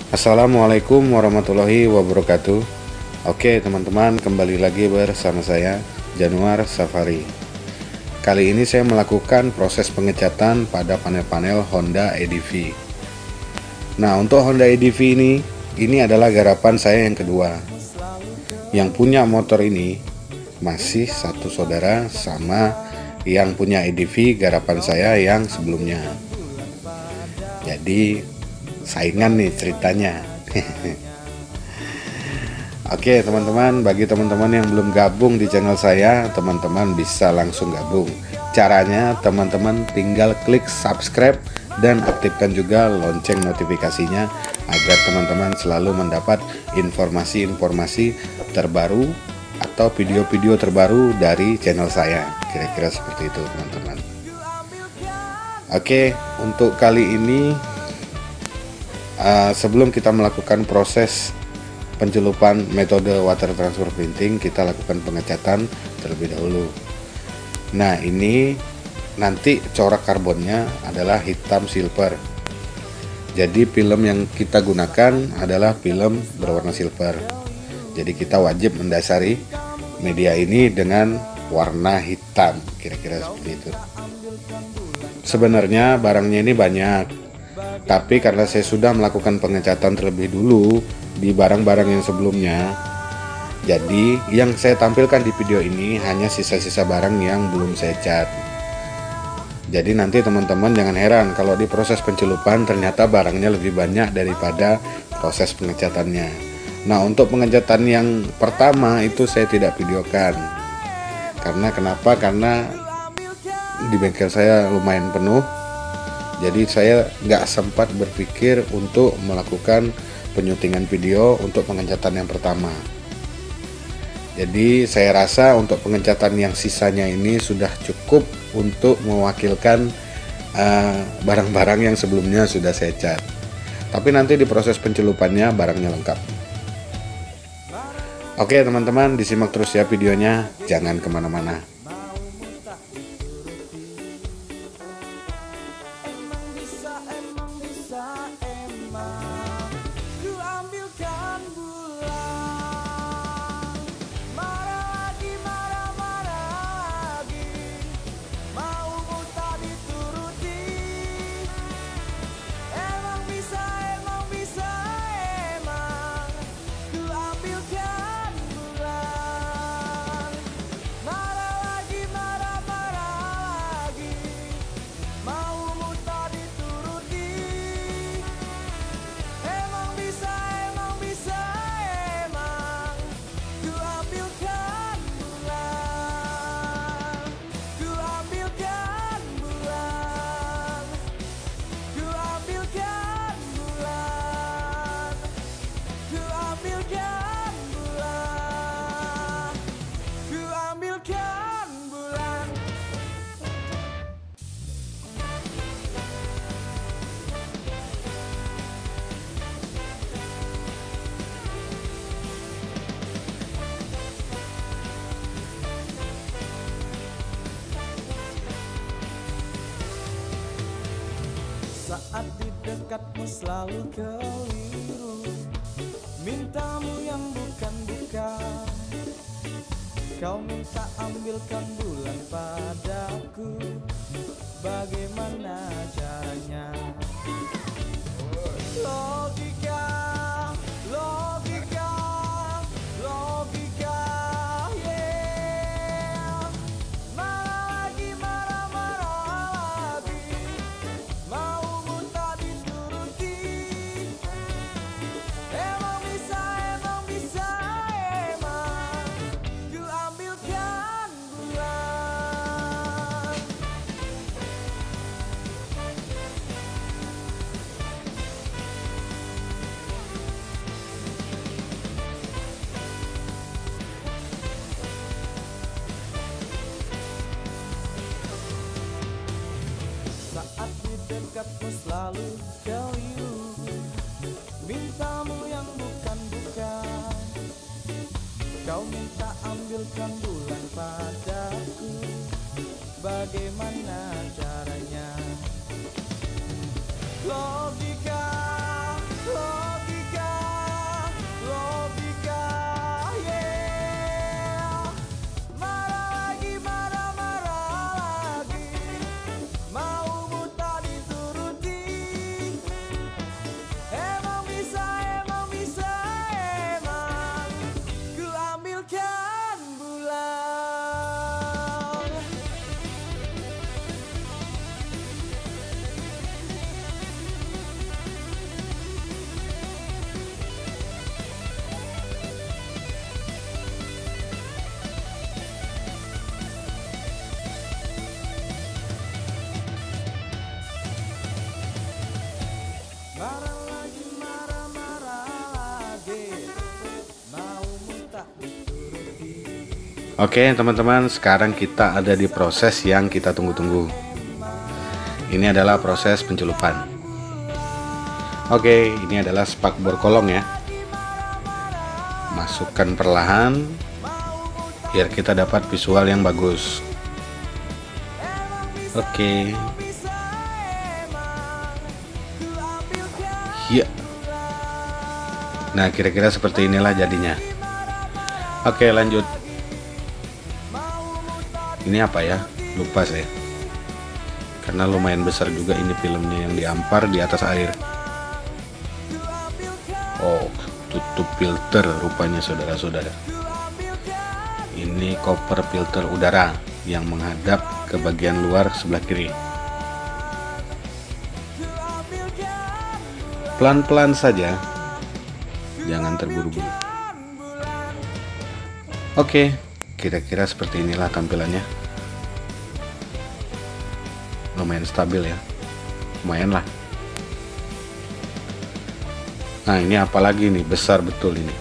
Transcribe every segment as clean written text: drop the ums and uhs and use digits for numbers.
Assalamualaikum warahmatullahi wabarakatuh. Oke teman-teman, kembali lagi bersama saya Januar Safari. Kali ini saya melakukan proses pengecatan pada panel-panel Honda EDV. Nah, untuk Honda EDV ini adalah garapan saya yang kedua. Yang punya motor ini masih satu saudara sama yang punya EDV garapan saya yang sebelumnya. Jadi saingan nih ceritanya. Oke teman-teman, bagi teman-teman yang belum gabung di channel saya, teman-teman bisa langsung gabung. Caranya teman-teman tinggal klik subscribe dan aktifkan juga lonceng notifikasinya agar teman-teman selalu mendapat informasi-informasi terbaru atau video-video terbaru dari channel saya. Kira-kira seperti itu teman-teman. Oke, untuk kali ini sebelum kita melakukan proses pencelupan metode water transfer printing, kita lakukan pengecatan terlebih dahulu. Nah, ini nanti corak karbonnya adalah hitam silver. Jadi film yang kita gunakan adalah film berwarna silver. Jadi kita wajib mendasari media ini dengan warna hitam, kira-kira seperti itu. Sebenarnya barangnya ini banyak, tapi karena saya sudah melakukan pengecatan terlebih dulu di barang-barang yang sebelumnya, jadi yang saya tampilkan di video ini hanya sisa-sisa barang yang belum saya cat. Jadi nanti teman-teman jangan heran kalau di proses pencelupan ternyata barangnya lebih banyak daripada proses pengecatannya. Nah, untuk pengecatan yang pertama itu saya tidak videokan. Karena kenapa? Karena di bengkel saya lumayan penuh. Jadi saya nggak sempat berpikir untuk melakukan penyutingan video untuk pengecatan yang pertama. Jadi saya rasa untuk pengecatan yang sisanya ini sudah cukup untuk mewakilkan barang-barang yang sebelumnya sudah saya cat. Tapi nanti di proses pencelupannya barangnya lengkap. Oke teman-teman, disimak terus ya videonya, jangan kemana-mana. Saat di dekatmu selalu keliru, mintamu yang bukan-bukan. Kau minta ambilkan bulan padaku, bagaimana caranya? Logika, logika, logika, yeah. Marah lagi, marah-marah lagi, maumu tak dituruti. Emang bisa, emang ku ambilkan bulan. Saat di dekatmu selalu keliru, mintamu yang bukan-bukan. Kau minta ambilkan bulan padaku, bagaimana caranya? Logika, logika. Oke teman-teman, sekarang kita ada di proses yang kita tunggu-tunggu. Ini adalah proses pencelupan. Oke, ini adalah spakbor kolong ya. Masukkan perlahan biar kita dapat visual yang bagus. Oke. Ya. Nah, kira-kira seperti inilah jadinya. Oke, lanjut. Ini apa ya? Lupa saya. Karena lumayan besar juga ini filmnya yang diampar di atas air. Oh, tutup filter rupanya saudara-saudara. Ini koper filter udara yang menghadap ke bagian luar sebelah kiri. Pelan-pelan saja. Jangan terburu-buru. Oke. Kira-kira seperti inilah tampilannya. Lumayan stabil ya. Lumayan lah. Nah, ini apalagi nih, besar betul ini.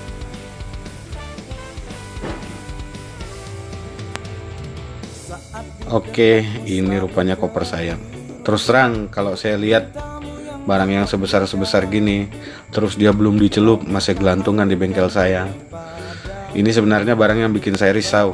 Oke, ini rupanya koper saya. Terus terang kalau saya lihat barang yang sebesar-sebesar gini, terus dia belum dicelup, masih gelantungan di bengkel saya. Ini sebenarnya barang yang bikin saya risau.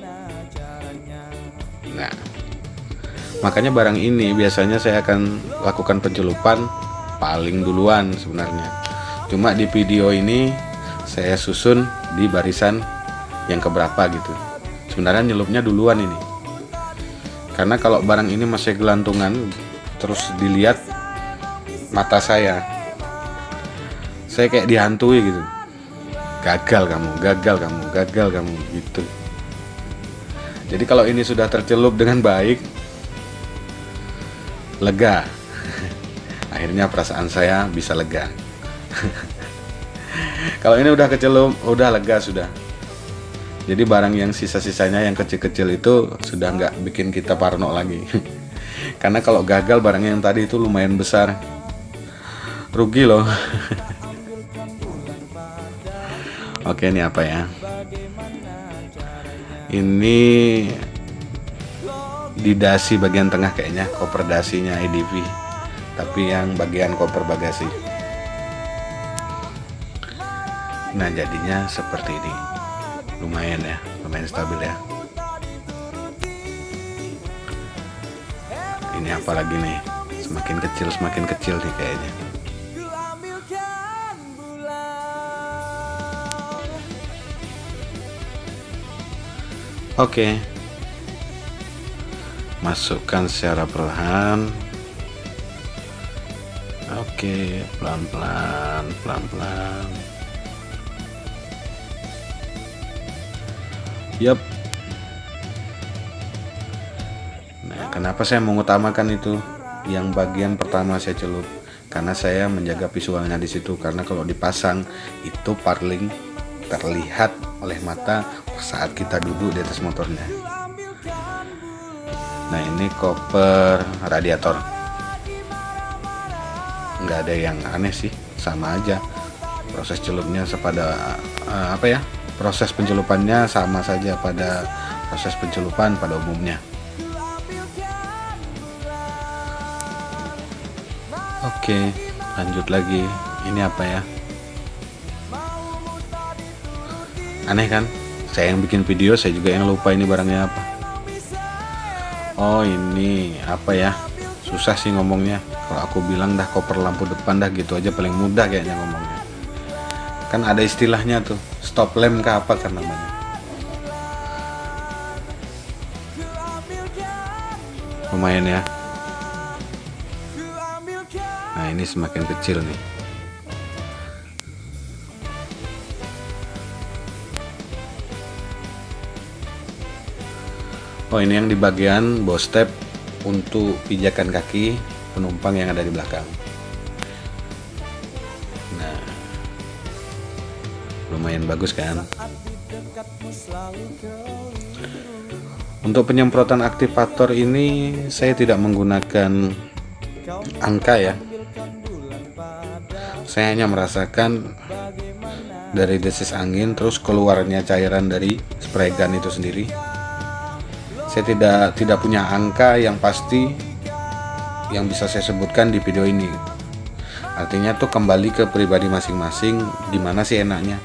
Nah, makanya barang ini biasanya saya akan lakukan pencelupan paling duluan sebenarnya. Cuma di video ini saya susun di barisan yang keberapa gitu. Sebenarnya nyelupnya duluan ini. Karena kalau barang ini masih gelantungan, terus dilihat mata saya kayak dihantui gitu. Gagal kamu gitu. Jadi kalau ini sudah tercelup dengan baik, lega. Akhirnya perasaan saya bisa lega. Kalau ini udah kecelup, udah lega sudah. Jadi barang yang sisa-sisanya yang kecil-kecil itu sudah nggak bikin kita parno lagi. Karena kalau gagal barangnya yang tadi itu lumayan besar, rugi loh. Oke, ini apa ya? Ini di dasi bagian tengah kayaknya, koper dasinya EDV. Tapi yang bagian koper bagasi. Nah, jadinya seperti ini. Lumayan ya, lumayan stabil ya. Ini apa lagi nih? Semakin kecil nih kayaknya. Oke. Masukkan secara perlahan. Oke, pelan-pelan. Yap. Nah, kenapa saya mengutamakan itu yang bagian pertama saya celup? Karena saya menjaga visualnya di situ. Karena kalau dipasang itu paling terlihat oleh mata saat kita duduk di atas motornya. Nah, ini koper radiator. Nggak ada yang aneh sih, sama aja. Proses celupnya proses pencelupannya sama saja pada proses pencelupan pada umumnya. Oke, lanjut lagi. Ini apa ya? Aneh kan? Saya yang bikin video, saya juga yang lupa ini barangnya apa. Oh, ini apa ya? Susah sih ngomongnya. Kalau aku bilang dah koper lampu depan dah gitu aja paling mudah kayaknya ngomongnya. Kan ada istilahnya tuh, stop lamp ke apa kan namanya. Lumayan ya. Nah, ini semakin kecil nih. Oh, ini yang di bagian bow step untuk pijakan kaki penumpang yang ada di belakang. Nah, lumayan bagus kan? Untuk penyemprotan aktivator ini saya tidak menggunakan angka ya. Saya hanya merasakan dari desis angin, terus keluarnya cairan dari spray gun itu sendiri. Saya tidak punya angka yang pasti yang bisa saya sebutkan di video ini. Artinya tuh kembali ke pribadi masing-masing, gimana sih enaknya.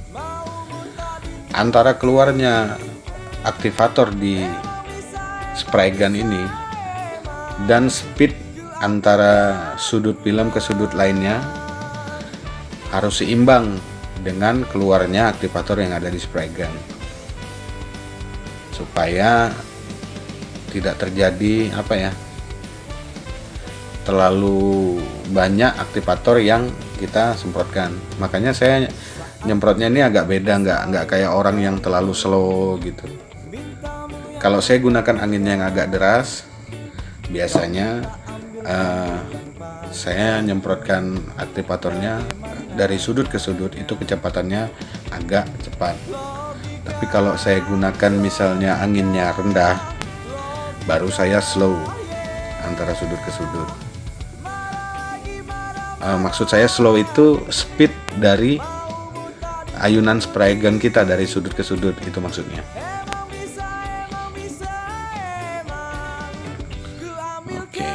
Antara keluarnya aktivator di spray gun ini dan speed antara sudut film ke sudut lainnya harus seimbang dengan keluarnya aktivator yang ada di spray gun, supaya tidak terjadi terlalu banyak aktivator yang kita semprotkan. Makanya saya nyemprotnya ini agak beda, nggak kayak orang yang terlalu slow gitu. Kalau saya gunakan anginnya yang agak deras, biasanya saya nyemprotkan aktivatornya dari sudut ke sudut, itu kecepatannya agak cepat. Tapi kalau saya gunakan misalnya anginnya rendah, baru saya slow antara sudut ke sudut. Maksud saya slow itu speed dari ayunan spray gun kita dari sudut ke sudut, itu maksudnya. Oke.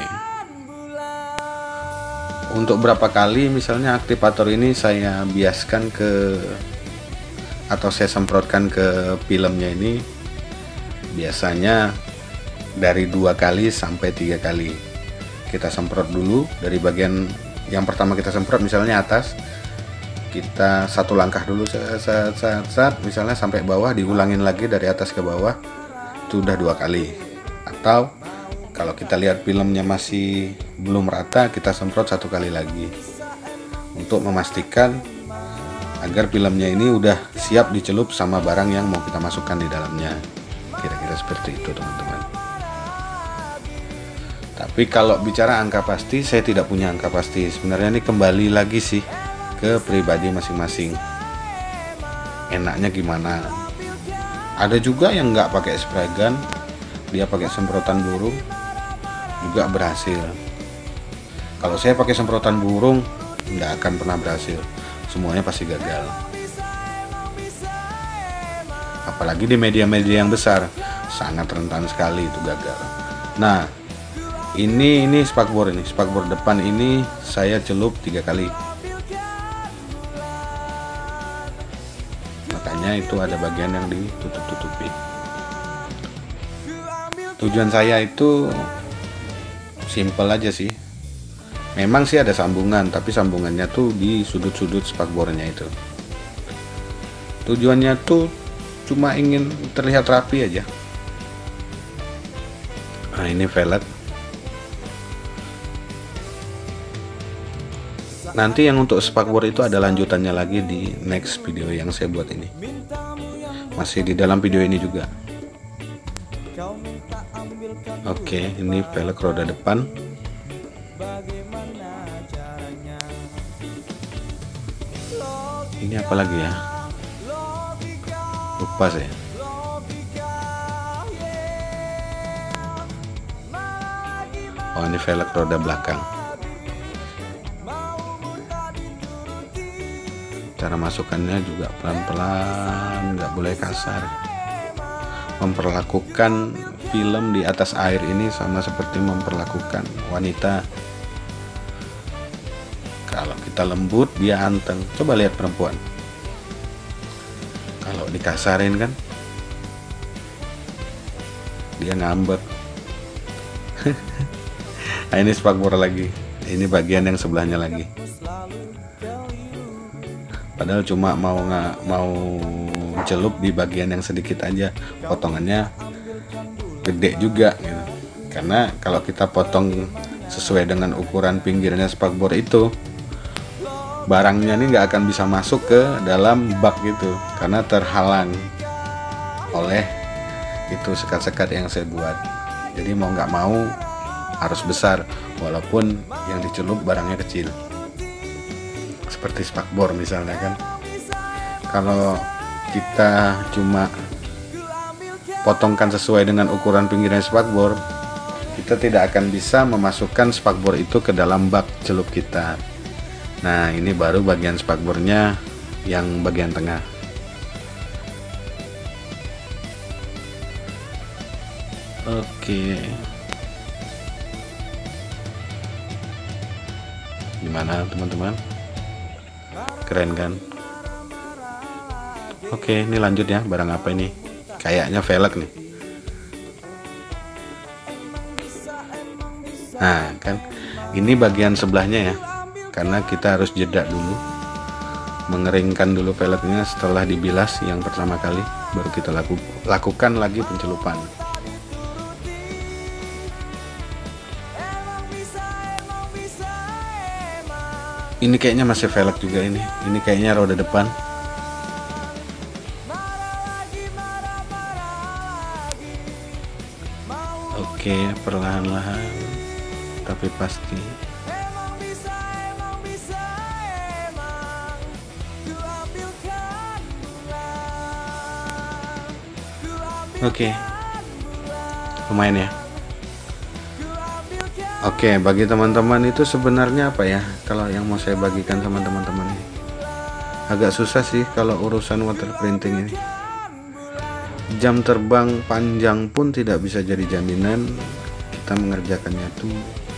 Untuk berapa kali misalnya aktivator ini saya biaskan atau saya semprotkan ke filmnya ini, biasanya dari 2 kali sampai 3 kali. Kita semprot dulu dari bagian yang pertama, kita semprot misalnya atas, kita satu langkah dulu misalnya sampai bawah, diulangin lagi dari atas ke bawah, itu udah 2 kali. Atau kalau kita lihat filmnya masih belum rata, kita semprot 1 kali lagi untuk memastikan agar filmnya ini udah siap dicelup sama barang yang mau kita masukkan di dalamnya. Kira-kira seperti itu, teman-teman. Tapi kalau bicara angka pasti, saya tidak punya angka pasti. Sebenarnya ini kembali lagi sih ke pribadi masing-masing, enaknya gimana. Ada juga yang nggak pakai spray gun, dia pakai semprotan burung juga berhasil. Kalau saya pakai semprotan burung, nggak akan pernah berhasil, semuanya pasti gagal. Apalagi di media-media yang besar, sangat rentan sekali itu gagal. Nah, ini spakbor, spakbor depan ini saya celup 3 kali. Makanya itu ada bagian yang ditutup-tutupi. Tujuan saya itu simple aja sih. Memang sih ada sambungan, tapi sambungannya tuh di sudut-sudut spakbornya itu. Tujuannya tuh cuma ingin terlihat rapi aja. Nah, ini velg. Nanti yang untuk spakbor itu ada lanjutannya lagi di next video yang saya buat ini. Masih di dalam video ini juga. Oke, ini velg roda depan. Ini apa lagi ya? Lupa saya. Oh, ini velg roda belakang. Cara masukkannya juga pelan-pelan, nggak boleh kasar. Memperlakukan film di atas air ini sama seperti memperlakukan wanita. Kalau kita lembut, dia anteng. Coba lihat perempuan, kalau dikasarin kan dia ngambek. Nah, ini spakbor lagi. Ini bagian yang sebelahnya lagi. Padahal cuma mau celup di bagian yang sedikit aja, potongannya gede juga gitu. Karena kalau kita potong sesuai dengan ukuran pinggirnya spakbor itu, barangnya ini nggak akan bisa masuk ke dalam bak gitu, karena terhalang oleh itu sekat-sekat yang saya buat. Jadi mau nggak mau harus besar, walaupun yang dicelup barangnya kecil. Seperti spakbor misalnya kan, kalau kita cuma potongkan sesuai dengan ukuran pinggirnya spakbor, kita tidak akan bisa memasukkan spakbor itu ke dalam bak celup kita. Nah, ini baru bagian spakbornya yang bagian tengah. Oke. Gimana teman-teman? Keren kan? Oke, ini lanjut ya. Barang apa ini? Kayaknya velg nih. Nah, kan ini bagian sebelahnya ya. Karena kita harus jeda dulu, mengeringkan dulu velgnya setelah dibilas yang pertama kali, baru kita lakukan lagi pencelupan. Ini kayaknya masih velg juga ini. Ini kayaknya roda depan. Oke, perlahan-lahan tapi pasti. Oke. Lumayan ya. Oke, bagi teman-teman itu sebenarnya apa ya, kalau yang mau saya bagikan sama teman-teman ini agak susah sih kalau urusan water printing ini. Jam terbang panjang pun tidak bisa jadi jaminan kita mengerjakannya tuh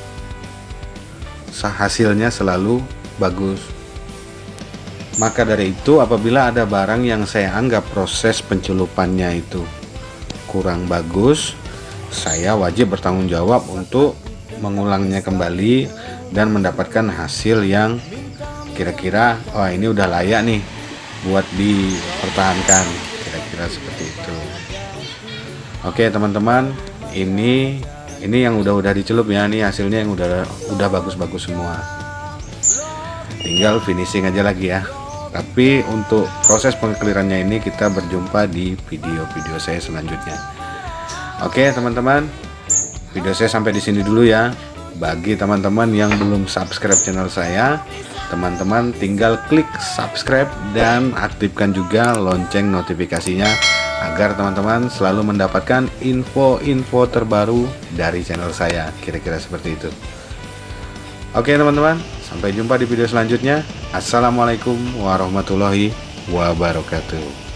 hasilnya selalu bagus. Maka dari itu, apabila ada barang yang saya anggap proses pencelupannya itu kurang bagus, saya wajib bertanggung jawab untuk mengulangnya kembali dan mendapatkan hasil yang kira-kira oh ini udah layak nih buat dipertahankan, kira-kira seperti itu. Oke teman-teman, ini yang udah dicelup ya, ini hasilnya yang udah bagus-bagus semua, tinggal finishing aja lagi ya. Tapi untuk proses pengeklirannya ini kita berjumpa di video-video saya selanjutnya. Oke teman-teman, video saya sampai di sini dulu ya. Bagi teman-teman yang belum subscribe channel saya, teman-teman tinggal klik subscribe dan aktifkan juga lonceng notifikasinya agar teman-teman selalu mendapatkan info-info terbaru dari channel saya, kira-kira seperti itu. Oke teman-teman, sampai jumpa di video selanjutnya. Assalamualaikum warahmatullahi wabarakatuh.